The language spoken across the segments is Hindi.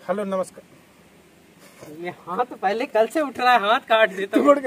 हेलो नमस्कार। ये हाथ पहले कल से उठ रहा है, हाथ काट देता हूँ।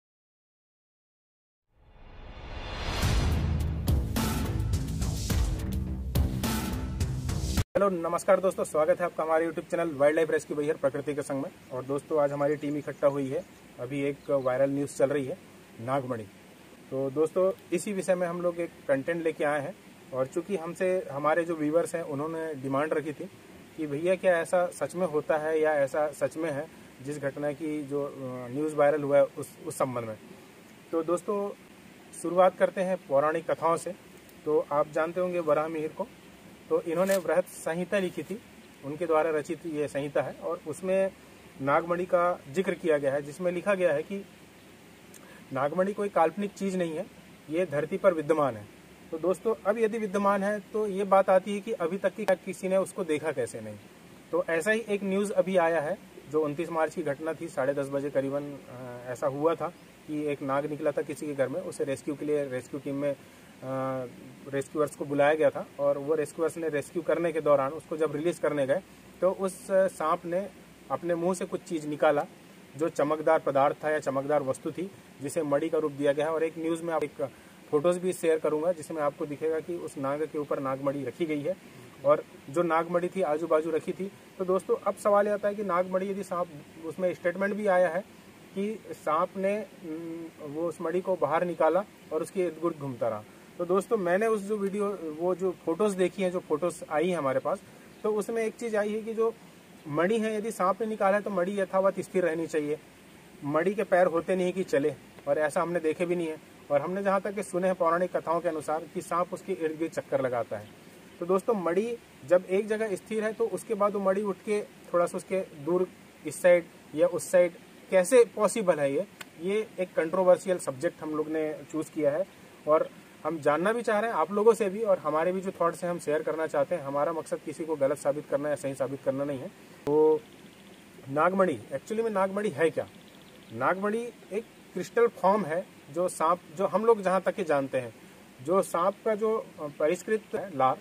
हेलो नमस्कार दोस्तों, स्वागत है आपका हमारे YouTube channel wildlife rescue barrier प्रकृति के संग में। और दोस्तों आज हमारी टीम इकट्ठा हुई है। अभी एक वायरल न्यूज़ चल रही है नागमणि। तो दोस्तों इसी विषय में हम लोग एक कंटेंट लेके आए हैं। और चूंकि हमसे हमारे जो व्यूवर्स हैं उन्होंने डिमांड रखी थी कि भैया क्या ऐसा सच में होता है या ऐसा सच में है जिस घटना की जो न्यूज़ वायरल हुआ है उस संबंध में। तो दोस्तों शुरुआत करते हैं पौराणिक कथाओं से। तो आप जानते होंगे वराह मिहिर को। तो इन्होंने बृहत संहिता लिखी थी, उनके द्वारा रचित ये संहिता है। और उसमें नागमणि का जिक्र किया गया है, जिसमें लिखा गया है कि नागमणि कोई काल्पनिक चीज़ नहीं है, ये धरती पर विद्यमान है। तो दोस्तों अब यदि विद्यमान है तो ये बात आती है कि अभी तक की किसी ने उसको देखा कैसे नहीं। तो ऐसा ही एक न्यूज़ अभी आया है जो 29 मार्च की घटना थी, 10:30 बजे करीबन ऐसा हुआ था कि एक नाग निकला था किसी के घर में। उसे रेस्क्यू के लिए रेस्क्यू टीम में रेस्क्यूअर्स को बुलाया गया था। और वो रेस्क्यूअर्स ने रेस्क्यू करने के दौरान उसको जब रिलीज करने गए तो उस सांप ने अपने मुंह से कुछ चीज़ निकाला जो चमकदार पदार्थ था या चमकदार वस्तु थी, जिसे मणि का रूप दिया गया है। और एक न्यूज़ में आप एक फोटोज़ भी शेयर करूंगा जिसमें आपको दिखेगा कि उस नाग के ऊपर नागमणि रखी गई है और जो नागमणि थी आजू बाजू रखी थी। तो दोस्तों अब सवाल आता है कि नागमणि यदि सांप, उसमें स्टेटमेंट भी आया है कि सांप ने वो उस मणि को बाहर निकाला और उसके इर्द गिर्द घूमता रहा। तो दोस्तों मैंने उस जो वीडियो, वो जो फोटोज़ देखी हैं, जो फोटोज़ आई हैं हमारे पास, तो उसमें एक चीज़ आई है कि जो मणि है यदि सांप ने निकाला है तो मणि यथावत स्थिर रहनी चाहिए। मणि के पैर होते नहीं कि चले, और ऐसा हमने देखे भी नहीं है। और हमने जहाँ तक सुने हैं पौराणिक कथाओं के अनुसार कि सांप उसके इर्द गिर्द चक्कर लगाता है। तो दोस्तों मणि जब एक जगह स्थिर है तो उसके बाद वो मणि उठ के थोड़ा सा उसके दूर इस साइड या उस साइड कैसे पॉसिबल है, ये एक कंट्रोवर्शियल सब्जेक्ट हम लोग ने चूज़ किया है। और हम जानना भी चाह रहे हैं आप लोगों से भी, और हमारे भी जो थॉट्स हैं हम शेयर करना चाहते हैं। हमारा मकसद किसी को गलत साबित करना या सही साबित करना नहीं है। तो नागमणि एक्चुअली में नागमणि है क्या? नागमणि एक क्रिस्टल फॉर्म है जो सांप, जो हम लोग जहाँ तक जानते हैं, जो सांप का जो परिष्कृत है लार,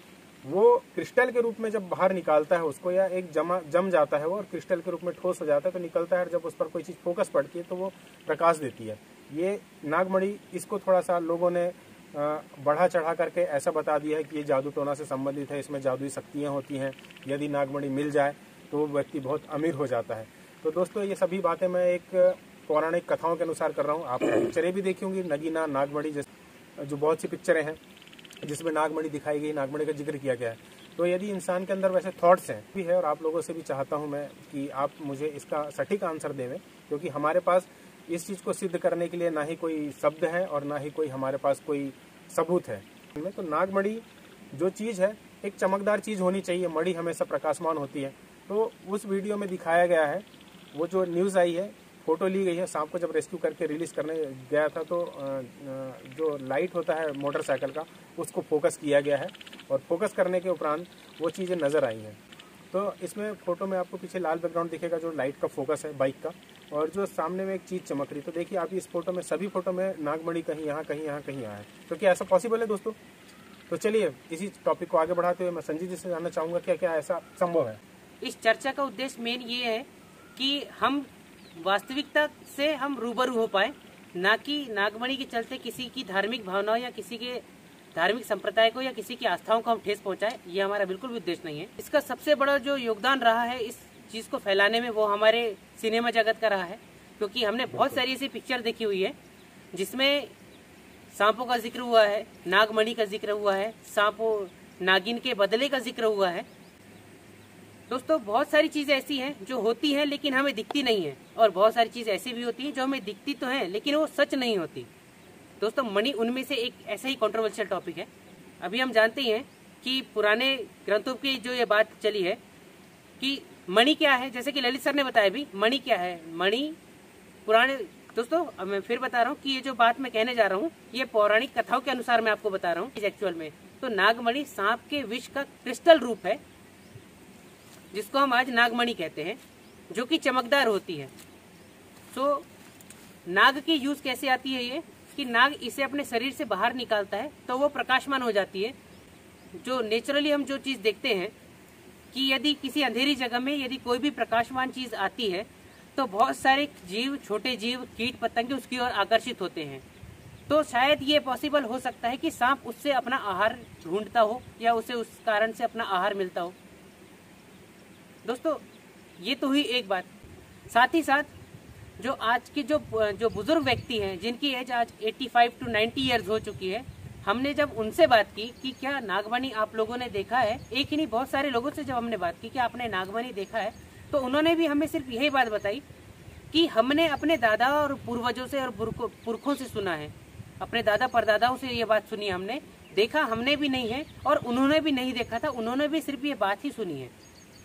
वो क्रिस्टल के रूप में जब बाहर निकालता है उसको, या एक जम जाता है वो और क्रिस्टल के रूप में ठोस हो जाता है तो निकलता है। और जब उस पर कोई चीज़ फोकस पड़ती है तो वो प्रकाश देती है। ये नागमणि, इसको थोड़ा सा लोगों ने बढ़ा चढ़ा करके ऐसा बता दिया है कि ये जादू टोना से संबंधित है, इसमें जादुई शक्तियाँ होती हैं, यदि नागमणि मिल जाए तो वो व्यक्ति बहुत अमीर हो जाता है। तो दोस्तों ये सभी बातें मैं एक पौराणिक कथाओं के अनुसार कर रहा हूँ। आपने पिक्चरें भी देखी होंगी, नगीना, नागमणि जैसे जो बहुत सी पिक्चरें हैं जिसमें नागमणि दिखाई गई, नागमणि का जिक्र किया गया है। तो यदि इंसान के अंदर वैसे थॉट्स हैं भी है, और आप लोगों से भी चाहता हूं मैं कि आप मुझे इसका सटीक आंसर देवें, क्योंकि हमारे पास इस चीज़ को सिद्ध करने के लिए ना ही कोई शब्द है और ना ही कोई हमारे पास कोई सबूत है। तो नागमणि जो चीज़ है एक चमकदार चीज़ होनी चाहिए, मणि हमेशा प्रकाशमान होती है। तो उस वीडियो में दिखाया गया है, वो जो न्यूज़ आई है, फोटो ली गई है, सांप को जब रेस्क्यू करके रिलीज करने गया था तो जो लाइट होता है मोटरसाइकिल का उसको फोकस किया गया है। और फोकस करने के उपरांत वो चीज़ें नज़र आई हैं। तो इसमें फ़ोटो में आपको पीछे लाल बैकग्राउंड दिखेगा जो लाइट का फोकस है बाइक का, और जो सामने में एक चीज़ चमक रही। तो देखिए आप इस फोटो में, सभी फोटो में नागमणि कहीं यहाँ कहीं यहाँ कहीं यहाँ है। तो क्या ऐसा पॉसिबल है दोस्तों? तो चलिए इसी टॉपिक को आगे बढ़ाते हुए मैं संजीव जी से जानना चाहूँगा क्या क्या ऐसा संभव है। इस चर्चा का उद्देश्य मेन ये है कि हम वास्तविकता से हम रूबरू हो पाए, ना कि नागमणि के चलते किसी की धार्मिक भावनाओं या किसी के धार्मिक संप्रदाय को या किसी की आस्थाओं को हम ठेस पहुंचाए। ये हमारा बिल्कुल भी उद्देश्य नहीं है। इसका सबसे बड़ा जो योगदान रहा है इस चीज को फैलाने में, वो हमारे सिनेमा जगत का रहा है। क्योंकि हमने बहुत सारी ऐसी पिक्चर देखी हुई है जिसमें सांपों का जिक्र हुआ है, नागमणि का जिक्र हुआ है, सांपों नागिन के बदले का जिक्र हुआ है। दोस्तों बहुत सारी चीजें ऐसी हैं जो होती हैं लेकिन हमें दिखती नहीं है, और बहुत सारी चीजें ऐसी भी होती हैं जो हमें दिखती तो हैं लेकिन वो सच नहीं होती। दोस्तों मणि उनमें से एक ऐसा ही कंट्रोवर्शियल टॉपिक है। अभी हम जानते हैं कि पुराने ग्रंथों की जो ये बात चली है कि मणि क्या है, जैसे कि ललित सर ने बताया भी, मणि क्या है। मणि पुराने, दोस्तों मैं फिर बता रहा हूँ कि ये जो बात मैं कहने जा रहा हूँ ये पौराणिक कथाओं के अनुसार मैं आपको बता रहा हूँ एक्चुअल में। तो नागमणि सांप के विष का क्रिस्टल रूप है जिसको हम आज नागमणि कहते हैं, जो कि चमकदार होती है। तो नाग की यूज कैसे आती है, ये कि नाग इसे अपने शरीर से बाहर निकालता है तो वो प्रकाशमान हो जाती है। जो नेचुरली हम जो चीज देखते हैं कि यदि किसी अंधेरी जगह में यदि कोई भी प्रकाशमान चीज आती है तो बहुत सारे जीव, छोटे जीव, कीट पतंगे उसकी ओर आकर्षित होते हैं। तो शायद ये पॉसिबल हो सकता है कि सांप उससे अपना आहार ढूंढता हो या उसे उस कारण से अपना आहार मिलता हो। दोस्तों ये तो हुई एक बात। साथ ही साथ जो आज के जो बुजुर्ग व्यक्ति हैं जिनकी एज आज 85 to 90 ईयर्स हो चुकी है, हमने जब उनसे बात की कि क्या नागमणि आप लोगों ने देखा है, एक ही नहीं बहुत सारे लोगों से जब हमने बात की कि आपने नागमणि देखा है, तो उन्होंने भी हमें सिर्फ यही बात बताई कि हमने अपने दादा और पूर्वजों से और पुरखों से सुना है, अपने दादा परदादाओं से ये बात सुनी हमने, देखा हमने भी नहीं है और उन्होंने भी नहीं देखा था, उन्होंने भी सिर्फ ये बात ही सुनी है।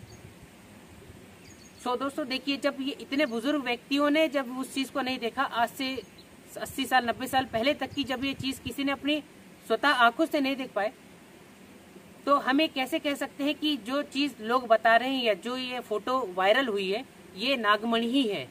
सो दोस्तों देखिए, जब ये इतने बुजुर्ग व्यक्तियों ने जब उस चीज को नहीं देखा, आज से 80 साल 90 साल पहले तक की जब ये चीज किसी ने अपनी स्वतः आंखों से नहीं देख पाए, तो हमें कैसे कह सकते हैं कि जो चीज लोग बता रहे हैं या जो ये फोटो वायरल हुई है ये नागमणि ही है।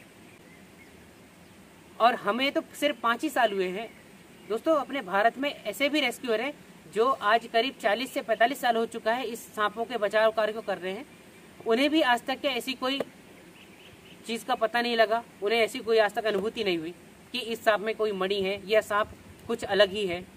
और हमें तो सिर्फ 5 ही साल हुए हैं दोस्तों। अपने भारत में ऐसे भी रेस्क्यूअर हैं जो आज करीब 40 से 45 साल हो चुका है इस सांपों के बचाव कार्य को कर रहे हैं। उन्हें भी आज तक ऐसी कोई चीज का पता नहीं लगा, उन्हें ऐसी कोई आज तक अनुभूति नहीं हुई कि इस सांप में कोई मणि है या सांप कुछ अलग ही है।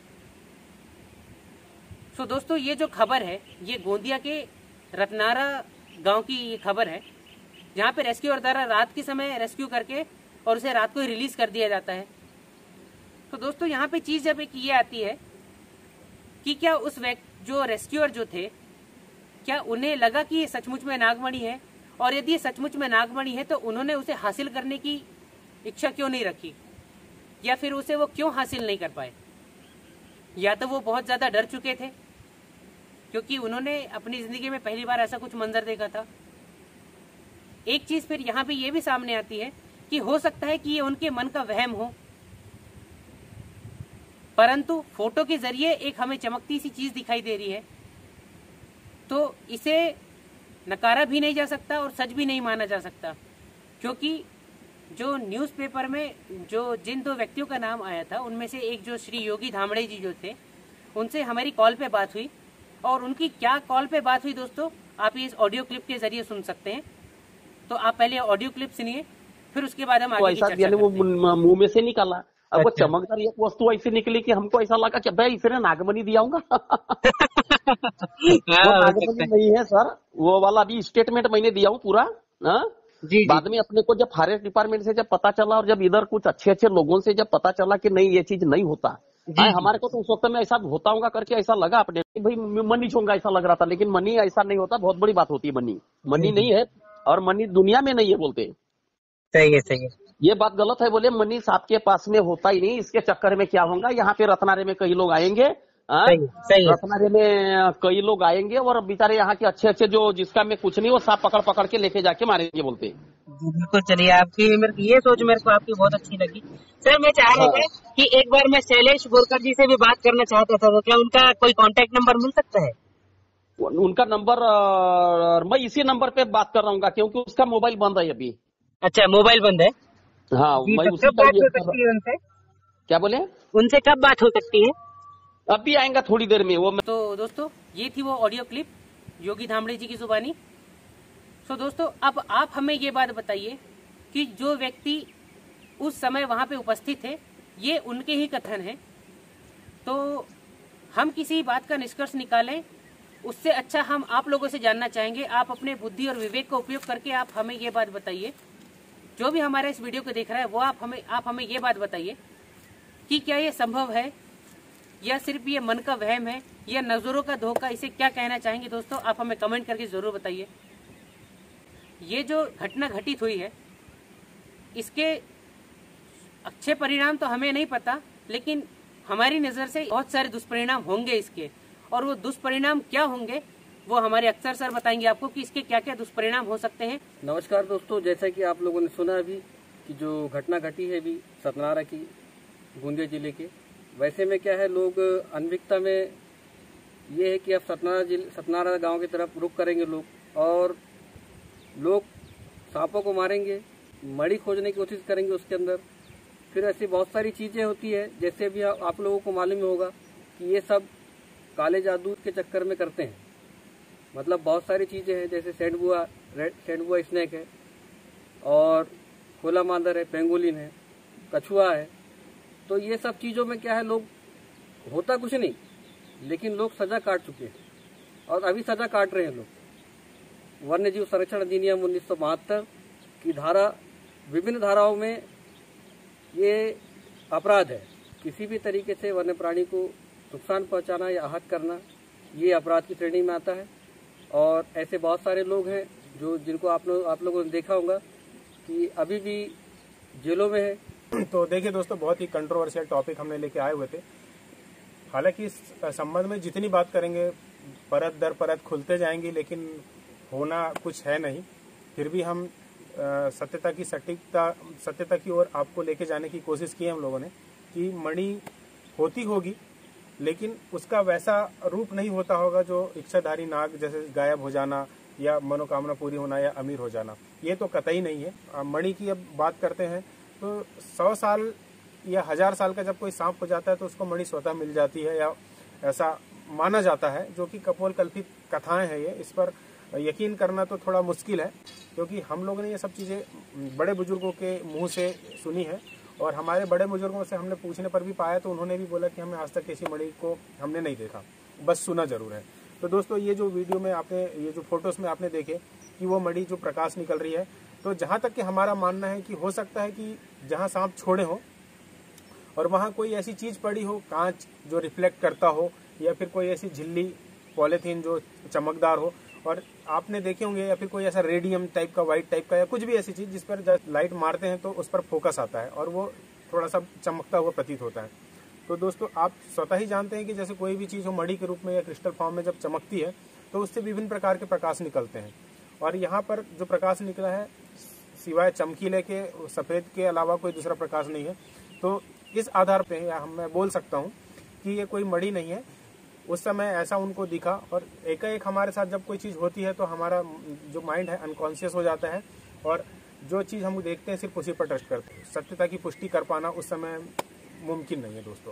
सो दोस्तों ये जो खबर है ये गोंदिया के रत्नारा गांव की ये खबर है, जहां पे रेस्क्यूअर द्वारा रात के समय रेस्क्यू करके और उसे रात को ही रिलीज कर दिया जाता है। तो दोस्तों यहाँ पे चीज जब एक ये आती है कि क्या उस जो रेस्क्यूअर जो थे, क्या उन्हें लगा कि ये सचमुच में नागमणि है, और यदि ये सचमुच में नागमणि है तो उन्होंने उसे हासिल करने की इच्छा क्यों नहीं रखी, या फिर उसे वो क्यों हासिल नहीं कर पाए? या तो वो बहुत ज्यादा डर चुके थे क्योंकि उन्होंने अपनी जिंदगी में पहली बार ऐसा कुछ मंजर देखा था। एक चीज फिर यहाँ पे ये भी सामने आती है कि हो सकता है कि ये उनके मन का वहम हो, परंतु फोटो के जरिए एक हमें चमकती सी चीज दिखाई दे रही है, तो इसे नकारा भी नहीं जा सकता और सच भी नहीं माना जा सकता। क्योंकि जो न्यूज़पेपर में जिन 2 व्यक्तियों का नाम आया था उनमें से एक जो श्री योगी धामड़े जी जो थे, उनसे हमारी कॉल पे बात हुई, और उनकी क्या कॉल पे बात हुई दोस्तों आप ये इस ऑडियो क्लिप के जरिए सुन सकते हैं। तो आप पहले ऑडियो क्लिप सुनिए, फिर उसके बाद हम आगे की चर्चा करते हैं। वो मुंह में से निकाला, अब वो चमकदार एक वस्तु ऐसी निकली कि हमको ऐसा लगा कि भाई इसने नागमणि दिया होगा। वो नागमणि नहीं है सर, वो वाला अभी स्टेटमेंट मैंने दिया हूँ पूरा। बाद में अपने को जब फॉरेस्ट डिपार्टमेंट से जब पता चला और जब इधर कुछ अच्छे लोगों से जब पता चला कि नहीं ये चीज नहीं होता, हमारे को तो उस वक्त में ऐसा होता होगा करके ऐसा लगा अपने भाई मनी होगा ऐसा लग रहा था, लेकिन मनी ऐसा नहीं होता, बहुत बड़ी बात होती है। मनी नहीं है, और मनी दुनिया में नहीं है बोलते। सही है। ये बात गलत है, बोले मनी आपके पास में होता ही नहीं, इसके चक्कर में क्या होगा, यहाँ पे रत्नारे में कई लोग आएंगे, रत्नारे में कई लोग आएंगे और बेचारे यहाँ के अच्छे जो जिसका में कुछ नहीं वो सांप पकड़ के लेके जाके मारेंगे बोलते। बिल्कुल, चलिए आपकी ये सोच मेरे को आपकी बहुत अच्छी लगी। सर मैं चाह रहा था कि एक बार मैं शैलेश बोरकर जी से भी बात करना चाहता था, तो क्या उनका कोई कांटेक्ट नंबर मिल सकता है? उनका नंबर मैं इसी नंबर पे बात कर रहा हूँ क्योंकि उसका मोबाइल बंद है अभी। अच्छा, मोबाइल बंद है। हाँ, मैं उसी बात हो सकती है उनसे? क्या बोले? उनसे कब बात हो सकती है? अभी आएंगा थोड़ी देर में वो। तो दोस्तों ये थी वो ऑडियो क्लिप योगी धामड़े जी की जुबानी। तो दोस्तों अब आप हमें ये बात बताइए कि जो व्यक्ति उस समय वहां पे उपस्थित थे, ये उनके ही कथन है, तो हम किसी बात का निष्कर्ष निकालें उससे अच्छा हम आप लोगों से जानना चाहेंगे। आप अपने बुद्धि और विवेक का उपयोग करके आप हमें ये बात बताइए, जो भी हमारे इस वीडियो को देख रहा है वो आप हमें ये बात बताइए कि क्या ये संभव है या सिर्फ ये मन का वहम है या नजरों का धोखा, इसे क्या कहना चाहेंगे दोस्तों आप हमें कमेंट करके जरूर बताइए। ये जो घटना घटित हुई है इसके अच्छे परिणाम तो हमें नहीं पता, लेकिन हमारी नजर से बहुत सारे दुष्परिणाम होंगे इसके, और वो दुष्परिणाम क्या होंगे वो हमारे अक्सर सर बताएंगे आपको कि इसके क्या क्या दुष्परिणाम हो सकते हैं। नमस्कार दोस्तों, जैसा कि आप लोगों ने सुना अभी कि जो घटना घटी है अभी सतनारा की गोंदिया जिले के, वैसे में क्या है लोग अनभिज्ञता में ये है कि अब सतनारा गांव की तरफ रुख करेंगे लोग, और लोग सांपों को मारेंगे, मणि खोजने की कोशिश करेंगे उसके अंदर। फिर ऐसी बहुत सारी चीज़ें होती है, जैसे भी आप लोगों को मालूम होगा कि ये सब काले जादू के चक्कर में करते हैं। मतलब बहुत सारी चीज़ें हैं, जैसे सेंडबुआ स्नेक है और खोला मांदर है, पेंगोलिन है, कछुआ है। तो ये सब चीज़ों में क्या है, लोग होता कुछ नहीं, लेकिन लोग सजा काट चुके हैं और अभी सजा काट रहे हैं लोग। वन्य जीव संरक्षण अधिनियम 1972 की विभिन्न धाराओं में ये अपराध है। किसी भी तरीके से वन्य प्राणी को नुकसान पहुंचाना या आहत करना, ये अपराध की श्रेणी में आता है। और ऐसे बहुत सारे लोग हैं जिनको आप लोगों ने देखा होगा कि अभी भी जेलों में है। तो देखिए दोस्तों, बहुत ही कंट्रोवर्शियल टॉपिक हमने लेके आए हुए थे। हालांकि इस संबंध में जितनी बात करेंगे परत दर परत खुलते जाएंगी, लेकिन होना कुछ है नहीं। फिर भी हम सत्यता की ओर आपको लेके जाने की कोशिश की है हम लोगों ने कि मणि होती होगी, लेकिन उसका वैसा रूप नहीं होता होगा जो इच्छाधारी नाग जैसे गायब हो जाना या मनोकामना पूरी होना या अमीर हो जाना, ये तो कतई नहीं है। मणि की अब बात करते हैं तो 100 साल या 1000 साल का जब कोई सांप हो जाता है तो उसको मणि स्वतः मिल जाती है, या ऐसा माना जाता है, जो कि कपोल कल्पित कथाएं हैं। ये इस पर यकीन करना तो थोड़ा मुश्किल है, क्योंकि हम लोगों ने ये सब चीज़ें बड़े बुजुर्गों के मुंह से सुनी है, और हमारे बड़े बुजुर्गों से हमने पूछने पर भी पाया तो उन्होंने भी बोला कि हमें आज तक ऐसी मणि को हमने नहीं देखा, बस सुना जरूर है। तो दोस्तों, ये जो वीडियो में आपने, ये जो फोटोज में आपने देखे कि वो मणि जो प्रकाश निकल रही है, तो जहाँ तक कि हमारा मानना है कि हो सकता है कि जहाँ सांप छोड़े हो और वहाँ कोई ऐसी चीज़ पड़ी हो, कांच जो रिफ्लेक्ट करता हो, या फिर कोई ऐसी झिल्ली पॉलीथीन जो चमकदार हो, और आपने देखे होंगे, या फिर कोई ऐसा रेडियम टाइप का, वाइट टाइप का, या कुछ भी ऐसी चीज़ जिस पर जब लाइट मारते हैं तो उस पर फोकस आता है और वो थोड़ा सा चमकता हुआ प्रतीत होता है। तो दोस्तों, आप स्वतः ही जानते हैं कि जैसे कोई भी चीज़ हो मणि के रूप में या क्रिस्टल फॉर्म में जब चमकती है तो उससे विभिन्न प्रकार के प्रकाश निकलते हैं, और यहाँ पर जो प्रकाश निकला है सिवाय चमकीले के, सफ़ेद के अलावा कोई दूसरा प्रकाश नहीं है। तो इस आधार पे या मैं बोल सकता हूँ कि ये कोई मणि नहीं है। उस समय ऐसा उनको दिखा, और एकाएक हमारे साथ जब कोई चीज़ होती है तो हमारा जो माइंड है अनकॉन्शियस हो जाता है, और जो चीज़ हम देखते हैं सिर्फ उसी पर ट्रस्ट करते हैं। सत्यता की पुष्टि कर पाना उस समय मुमकिन नहीं है दोस्तों।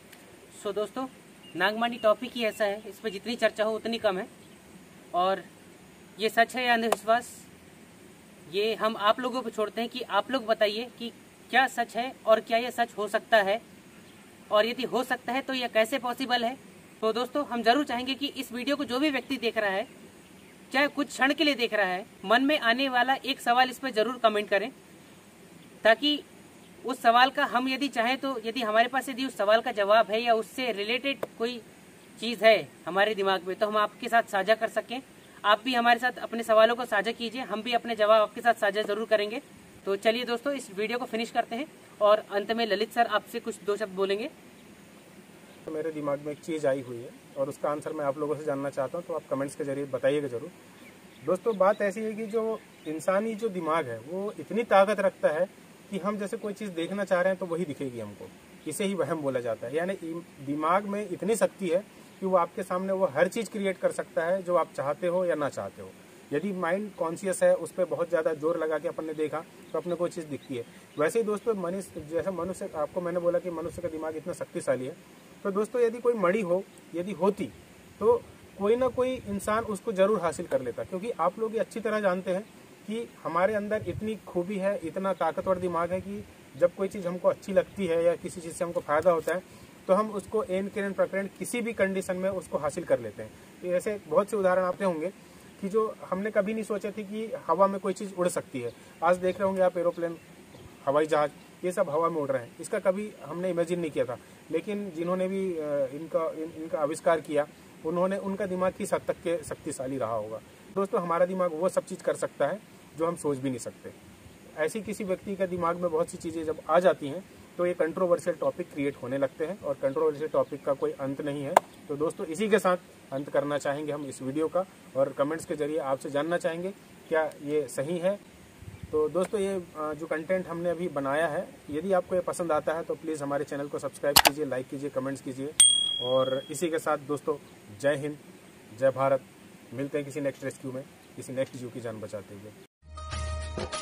सो दोस्तों, नागमणि टॉपिक ही ऐसा है, इस पर जितनी चर्चा हो उतनी कम है। और ये सच है या अंधविश्वास, ये हम आप लोगों पर छोड़ते हैं कि आप लोग बताइए कि क्या सच है और क्या ये सच हो सकता है, और यदि हो सकता है तो यह कैसे पॉसिबल है। तो दोस्तों, हम जरूर चाहेंगे कि इस वीडियो को जो भी व्यक्ति देख रहा है, चाहे कुछ क्षण के लिए देख रहा है, मन में आने वाला एक सवाल इस पर जरूर कमेंट करें, ताकि उस सवाल का हम यदि चाहें तो, यदि हमारे पास यदि उस सवाल का जवाब है या उससे रिलेटेड कोई चीज़ है हमारे दिमाग में, तो हम आपके साथ साझा कर सकें। आप भी हमारे साथ अपने सवालों को साझा कीजिए, हम भी अपने जवाब आपके साथ साझा जरूर करेंगे। तो चलिए दोस्तों, इस वीडियो को फिनिश करते हैं, और अंत में ललित सर आपसे कुछ 2 शब्द बोलेंगे। तो मेरे दिमाग में एक चीज़ आई हुई है और उसका आंसर मैं आप लोगों से जानना चाहता हूं, तो आप कमेंट्स के जरिए बताइएगा जरूर। दोस्तों, बात ऐसी है कि जो इंसानी जो दिमाग है वो इतनी ताकत रखता है कि हम जैसे कोई चीज़ देखना चाह रहे हैं तो वही दिखेगी हमको। इसे ही वहम बोला जाता है। यानी दिमाग में इतनी शक्ति है कि वो आपके सामने वो हर चीज़ क्रिएट कर सकता है जो आप चाहते हो या ना चाहते हो। यदि माइंड कॉन्शियस है, उस पर बहुत ज़्यादा जोर लगा के अपन ने देखा तो अपने को चीज़ दिखती है। वैसे ही दोस्तों, मनुष्य, आपको मैंने बोला कि मनुष्य का दिमाग इतना शक्तिशाली है। तो दोस्तों, यदि कोई मणि हो, यदि होती, तो कोई ना कोई इंसान उसको जरूर हासिल कर लेता, क्योंकि आप लोग ये अच्छी तरह जानते हैं कि हमारे अंदर इतनी खूबी है, इतना ताकतवर दिमाग है कि जब कोई चीज़ हमको अच्छी लगती है या किसी चीज़ से हमको फायदा होता है तो हम उसको एन किरण प्रकरण किसी भी कंडीशन में उसको हासिल कर लेते हैं। तो ऐसे बहुत से उदाहरण आपके होंगे कि जो हमने कभी नहीं सोचे थे कि हवा में कोई चीज़ उड़ सकती है। आज देख रहे होंगे आप एरोप्लेन, हवाई जहाज, ये सब हवा में उड़ रहे हैं। इसका कभी हमने इमेजिन नहीं किया था, लेकिन जिन्होंने भी इनका आविष्कार किया उनका दिमाग किस हद तक के शक्तिशाली रहा होगा। दोस्तों, हमारा दिमाग वो सब चीज़ कर सकता है जो हम सोच भी नहीं सकते। ऐसी किसी व्यक्ति का दिमाग में बहुत सी चीज़ें जब आ जाती हैं तो ये कंट्रोवर्शियल टॉपिक क्रिएट होने लगते हैं, और कंट्रोवर्शियल टॉपिक का कोई अंत नहीं है। तो दोस्तों, इसी के साथ अंत करना चाहेंगे हम इस वीडियो का, और कमेंट्स के जरिए आपसे जानना चाहेंगे क्या ये सही है। तो दोस्तों, ये जो कंटेंट हमने अभी बनाया है, यदि आपको ये पसंद आता है तो प्लीज़ हमारे चैनल को सब्सक्राइब कीजिए, लाइक कीजिए, कमेंट्स कीजिए। और इसी के साथ दोस्तों, जय हिंद, जय भारत। मिलते हैं किसी नेक्स्ट रेस्क्यू में, किसी नेक्स्ट जीव की जान बचाते हुए।